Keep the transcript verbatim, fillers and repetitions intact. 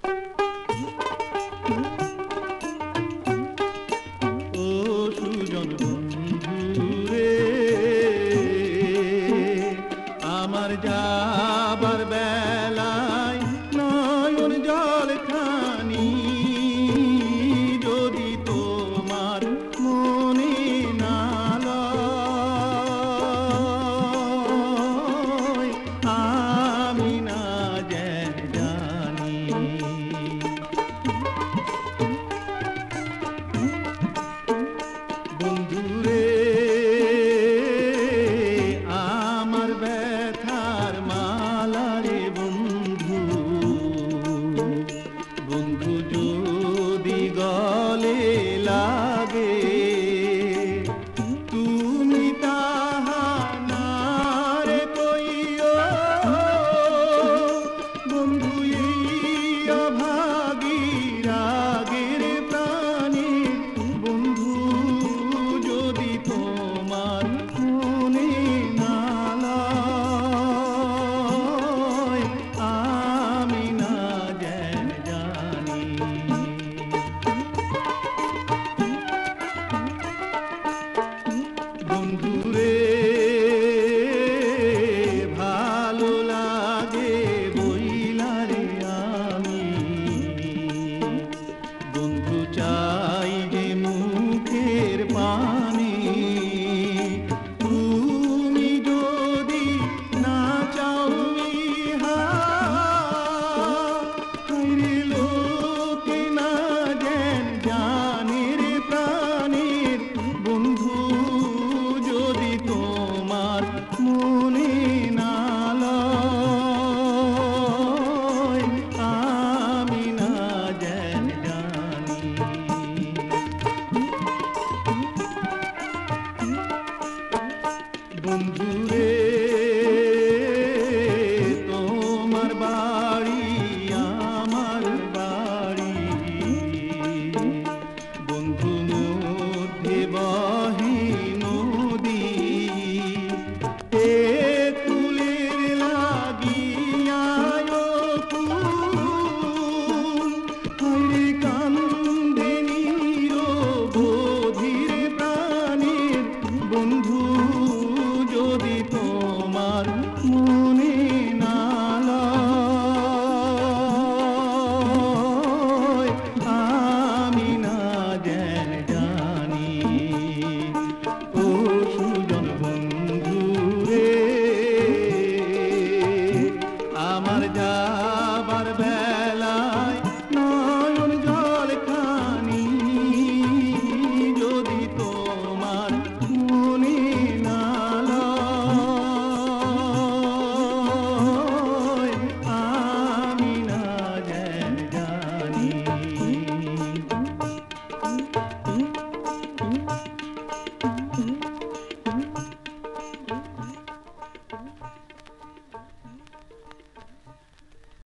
ও সুজন বন্ধু রে, আমার যাবার বেলায় নয়ন জল খানি যদি তোমার মনে না লয়, আমি না জানি। বন্ধুরে আমার ব্যথার মালা রে বন্ধু, বন্ধু যদি গলে লাগে তুমি তাহা না রে কইও, বন্ধু এই অভাগী রাগের প্রাণী, বন্ধু যদি তোমার মনে না লয়, আমি না জানি। বন্ধুরে ভালো লাগে বইলা রে আমি, বন্ধু চাই যে মুখের পানি, তুমি যদি না চাও ইহা, হায়রে লোকে না যেন জানের প্রাণীর, বন্ধু যদি তোমার মনে না লয়, আমি না জানি। বন্ধুরে